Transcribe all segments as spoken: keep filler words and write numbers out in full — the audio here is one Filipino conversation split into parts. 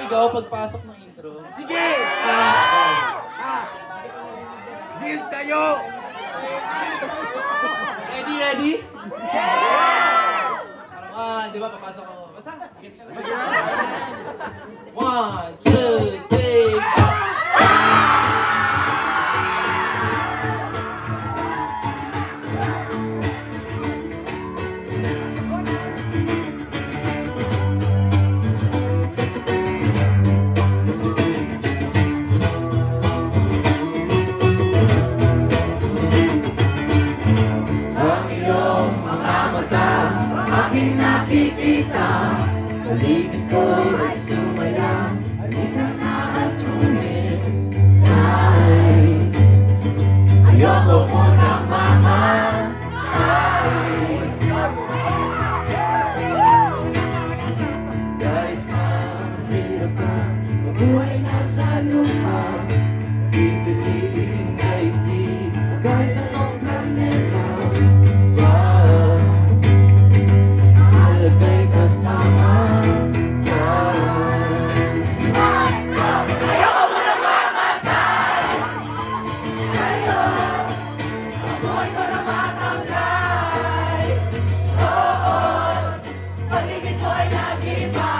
sumigaw pagpasok ng intro. Sige! Ah! Zil tayo! Ready, ready? Yeah! Ah, di ba papasok ako? Basta? One, two, three, go! Aking nakikita, paligid ko'y sumaya. Halika na at tumingin. Ay, ayoko mo na mahal. Ay, kahit na hirap ka, mabuhay na sa lupa. Pipiliin na ibig sa kahit anong planeta. Kay kasama ka. Ayoko mo na mamatay. Ngayon, amoy ko na matangkay. Oo, paligid ko ay nag-iba.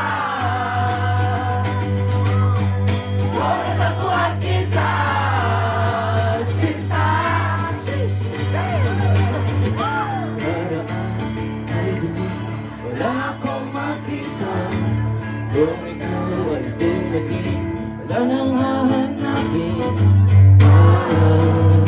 Ikaw na tapuan kita, sinta. Daraan ay dumi, wala akong makita. Kung ikaw ay dumating, wala nang hahanapin. Ah,